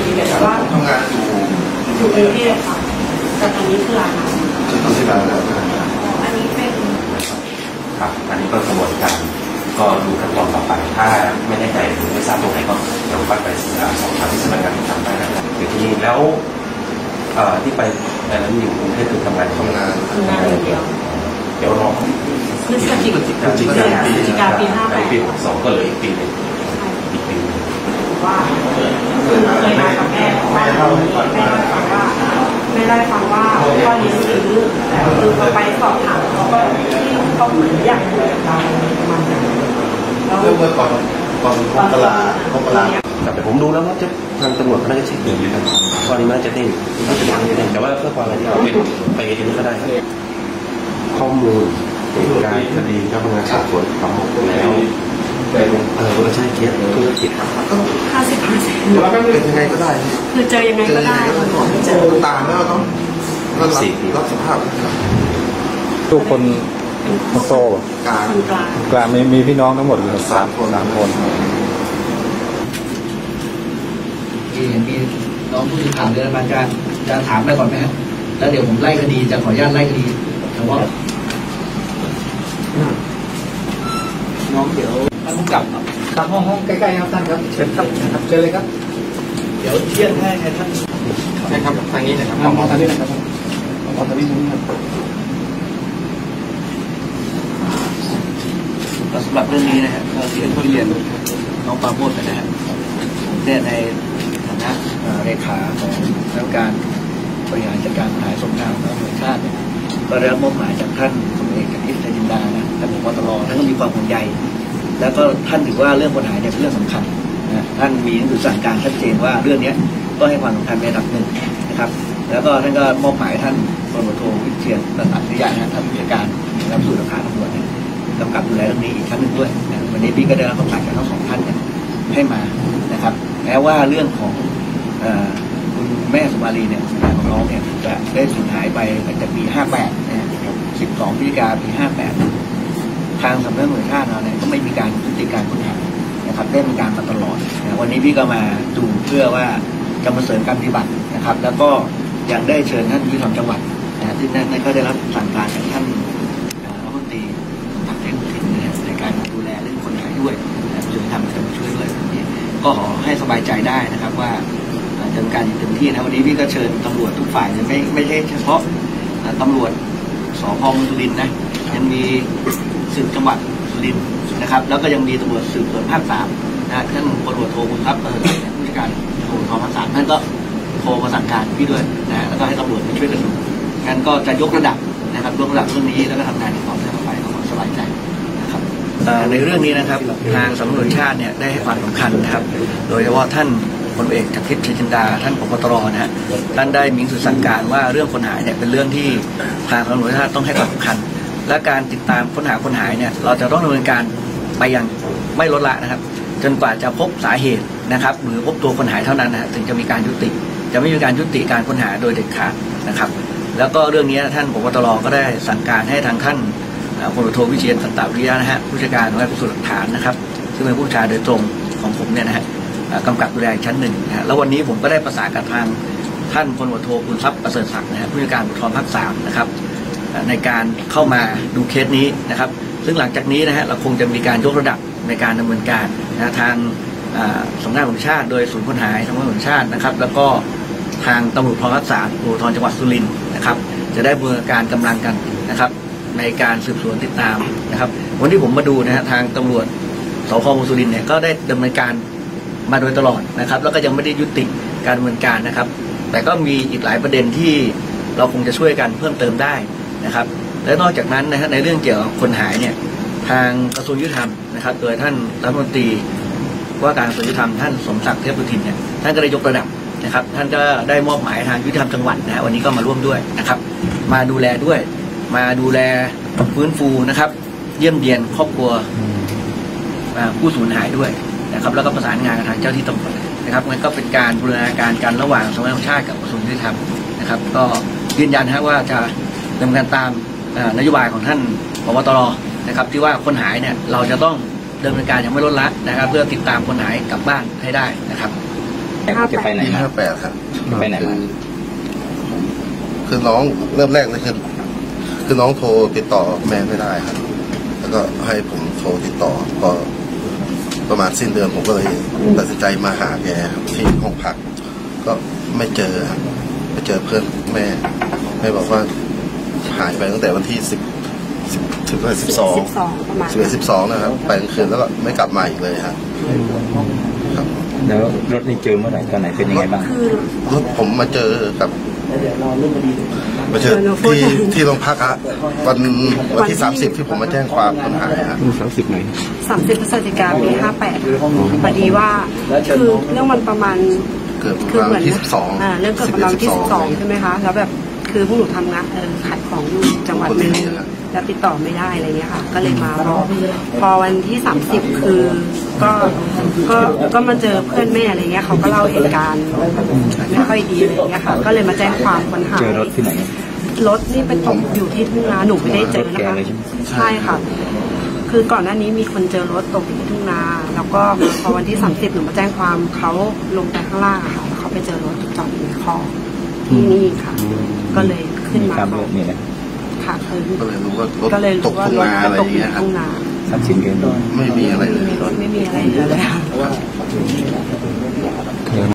แต่ว่าทำงานอยู่กรุงเทพค่ะแต่ตอนนี้คือลาออกตอนที่ลาแล้วอันนี้เป็นครับอันนี้ก็กระบวนการก็ดูขั้นตอนต่อไปถ้าไม่แน่ใจหรือไม่ทราบตรงไหนก็เดี๋ยวไปสอบถามที่สำนักงานทำได้นะครับทีนี้แล้วที่ไปนั้นอยู่กรุงเทพคือทำงานอย่างเดียวเดี๋ยวรอพฤศจิกาปีปี62ก็เลยอีกปีนึงว่าเคยมากับแม่ไม่ได้ฟังว่าพ่อเลี้ยงซื้อแต่คือไปสอบถามเขาเหมือนอยากคุยกับเราประมาณนั้นแล้วเมื่อก่อนมกราแต่ผมดูแล้วว่าทางตำรวจน่าจะเช็คอยู่นะครับตอนนี้น่าจะเต้นแต่ว่าเพื่อความอะไรที่เราไปเองก็ได้ข้อมูลการคดีเจ้าพนักงานสอบสวนทั้งหมดแล้วใช่เคสธุรกิจ 50% แล้วก็เป็นยังไงก็ได้คือเจอยังไงก็ได้เจอตามแล้วต้องรับสภาพทุกคนโซ่กลางมีพี่น้องทั้งหมด3 คนมีน้องผู้สื่อข่าวเดินมาจะถามได้ก่อนไหมครับแล้วเดี๋ยวผมไล่คดีจะขออนุญาตไล่คดีเฉพาะน้องเดี๋ยวท่านผู้กำกับครับห้องใกล้ๆครับท่านครับเชิญครับเชิญเลยครับเดี๋ยวเที่ยงให้ท่านใช่ครับทางนี้นะครับมองทางนี้นะครับมองทางนี้ครับสำหรับเรื่องนี้นะฮะที่เขาเรียนน้องปาโมดนะฮะเนี่ยในฐานะเลขาของคณะกรรมการบริหารจัดการปัญหาสงครามและธรรมชาติก็ได้รับมอบหมายจากท่านพลเอกจากทิพย์ชัยจินดานะท่านผบ.ตร.ท่านก็มีความห่วงใยแล้วก็ท่านถือว่าเรื่องปัญหาเนี่ยเป็นเรื่องสำคัญนะท่านมีหนังสือสั่งการชัดเจนว่าเรื่องนี้ต้องให้ความสำคัญในระดับหนึ่งนะครับแล้วก็ท่านก็มอบหมายท่านพลตำรวจโทวิเชียรตันอัจฉริยะนะท่านผู้จัดการรับสู่หลักฐานตำรวจเนี่ยกำกับดูแลเรื่องนี้อีกครั้งหนึ่งด้วยนะวันนี้พี่ก็ได้รับคำสั่งจากทั้ง2 ท่านเนี่ยให้มานะครับแม้ว่าเรื่องของคุณแม่สุมาลีเนี่ยแม่ของน้องเนี่ยจะได้สูญหายไปตั้งแต่ปี58นะ12 พฤศจิกายนปี58ทางสำนักงานตำรวจแห่งชาติเราเนี่ยก็ไม่มีการยุติการค้นหานะครับได้มีการมาตลอดนะวันนี้พี่ก็มาดูเพื่อว่าจะมาเสริมการปฏิบัตินะครับแล้วก็ยังได้เชิญท่านผู้ว่าจังหวัดนะที่นั่นก็ได้รับสั่งการจากท่านรัฐมนตรีทางเทคนิคในการดูแลเรื่องคนหายด้วยส่วนทำจะมาช่วยด้วยก็ขอให้สบายใจได้นะครับว่าดำเนินการอย่างเต็มที่นะวันนี้พี่ก็เชิญตำรวจทุกฝ่ายไม่ใช่เฉพาะตำรวจสพ.เมืองสุรินทร์นะยังมีสืบจังหวัดสุรินทร์นะครับแล้วก็ยังมีตำรวจสืบสวนภาค3นะท่านพลตำรวจโทบุญครับผู้จัดการตำรวจภาค3ท่านก็โทรมาสั่งการพี่ด้วยนะแล้วก็ให้ตำรวจมาช่วยกันดูงั้นก็จะยกระดับนะครับยกระดับเรื่องนี้แล้วก็ทำงานอย่างต่อเนื่องไปขอสบายใจนะครับในเรื่องนี้นะครับทางสำนักงานตำรวจแห่งชาติเนี่ยได้ให้ความสำคัญนะครับโดยเฉพาะท่านพลเอกจากทิพย์ชัยจินดาท่านผบ.ตร.นะฮะท่านได้มีหนังสือสั่งการว่าเรื่องคนหายเนี่ยเป็นเรื่องที่ทางตำรวจแห่งชาติต้องให้ความสำคัญและการติดตามค้นหาคนหายเนี่ยเราจะต้องดำเนินการไปอย่างไม่ลดละนะครับจนกว่าจะพบสาเหตุนะครับหรือพบตัวคนหายเท่านั้นนะถึงจะมีการยุติจะไม่มีการยุติการค้นหาโดยเด็ดขาดนะครับแล้วก็เรื่องนี้ท่านผบ.ตร.ก็ได้สั่งการให้ทางท่านพลโทวิเชียรตันตะวิริยะนะฮะผู้จัดการและผู้สืบหลักฐานนะครับซึ่งเป็นผู้ชาโดยตรงของผมเนี่ยนะฮะกำกับดูแลชั้น1นะฮะแล้ววันนี้ผมก็ได้ประสานกับทางท่านพลตำรวจโทบุญทรัพย์ประเสริฐศักดิ์นะฮะผู้จัดการภูธรภาค3นะครับในการเข้ามาดูเคสนี้นะครับซึ่งหลังจากนี้นะฮะเราคงจะมีการยกระดับในการดำเนินการนะทางสำนักงานตำรวจแห่งชาติโดยศูนย์คนหายสำนักงานตำรวจแห่งชาตินะครับแล้วก็ทางตำรวจภูธรภาค3ตำรวจภูธรจังหวัดสุรินทร์นะครับจะได้บูรณาการกำลังกันนะครับในการสืบสวนติดตามนะครับวันที่ผมมาดูนะฮะทางตำรวจสพ.เมืองสุรินทร์เนี่ยก็ได้ดำเนินการมาโดยตลอดนะครับแล้วก็ยังไม่ได้ยุติการดำเนินการนะครับแต่ก็มีอีกหลายประเด็นที่เราคงจะช่วยกันเพิ่มเติมได้นะครับและนอกจากนั้นนะฮะในเรื่องเกี่ยวกับคนหายเนี่ยทางกระทรวงยุติธรรมนะครับโดยท่านรัฐมนตรีว่าการกระทรวงยุติธรรมท่านสมศักดิ์เทพสุทินเนี่ยท่านก็ได้ยกระดับนะครับท่านก็ได้มอบหมายทางยุติธรรมจังหวัดนะฮะวันนี้ก็มาร่วมด้วยนะครับมาดูแลด้วยมาดูแลฟื้นฟูนะครับเยี่ยมเยียนครอบครัวผู้สูญหายด้วยนะครับแล้วก็ประสานงานกับทางเจ้าที่ตำรวจนะครับมันก็เป็นการบูรณาการกันระหว่างสำนักงานตำรวจแห่งชาติกับกระทรวงยุติธรรมนะครับก็ยืนยันว่าจะดำเนินการตามนโยบายของท่านผบ.ตร.นะครับที่ว่าคนหายเนี่ยเราจะต้องดำเนินการอย่างไม่ลดละนะครับเพื่อติดตามคนหายกลับบ้านให้ได้นะครับจะไปไหนปีมา 58 ครับจะไปไหนมาคือน้องเริ่มแรกเลยคือน้องโทรติดต่อแม่ไม่ได้ครับ แล้วก็ให้ผมโทรติดต่อพอประมาณสิ้นเดือนผมก็เลยตัดสินใจมาหาแกครับที่ห้องพัก ก็ไม่เจอครับไปเจอเพื่อนแม่บอกว่าหายไปตั้งแต่วันที่12 ประมาณ 12นะครับไปกลางคืนแล้วก็ไม่กลับมาอีกเลยครับครับแล้วรถนี่เจอเมื่อไหร่ตอนไหนเป็นยังไงบ้างคือรถผมมาเจอที่โรงพักอะวันที่ 30 ที่ผมมาแจ้งความคนหายฮะ 30ไหน 30 พฤศจิกายน ปี 58พอดีว่าคือเรื่องมันประมาณเกิดประมาณที่12 เรื่องเกิดประมาณที่12ใช่ไหมคะแล้วแบบคือพวกหนูทำงานขายของอยู่จังหวัดนึงแล้วติดต่อไม่ได้อะไรเงี้ยค่ะก็เลยมาพอวันที่30คือก็มาเจอเพื่อนแม่อะไรเงี้ยเขาก็เล่าเหตุการณ์ไม่ค่อยดีอะไรเงี้ยค่ะก็เลยมาแจ้งความคนหายเจอรถที่ไหนรถนี่ไปตกอยู่ที่ทุ่งนาหนูไม่ได้เจอนะคะใช่ค่ะคือก่อนหน้านี้มีคนเจอรถตกอยู่ที่ทุ่งนาแล้วก็พอวันที่30หนูมาแจ้งความเขาลงไปข้างล่างอะค่ะเขาไปเจอรถจอดอยู่ในคลองที่นี่ค่ะก็เลยขึ้นมาตามรถนี่นะค่ะคือก็เลยรู้ว่ารถก็เลยตรู้กว่าทุ่งรถนาอะไรตอก ย่างอยู่เงี้ยครับทุ่งนาทรัพย์สินเกินไม่มีอะไรเลยไม่มีรถไม่มีอะไรเหลือเลยค่ะ